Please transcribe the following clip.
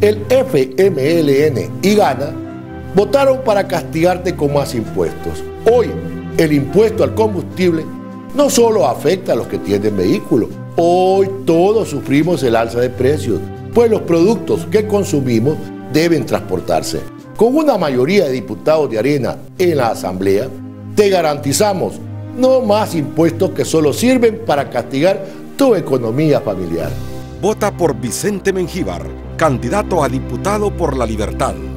el FMLN y Gana votaron para castigarte con más impuestos. Hoy, el impuesto al combustible no solo afecta a los que tienen vehículos. Hoy todos sufrimos el alza de precios, pues los productos que consumimos deben transportarse. Con una mayoría de diputados de Arena en la Asamblea, te garantizamos no más impuestos que solo sirven para castigar tu economía familiar. Vota por Vicente Mengíbar, candidato a diputado por La Libertad.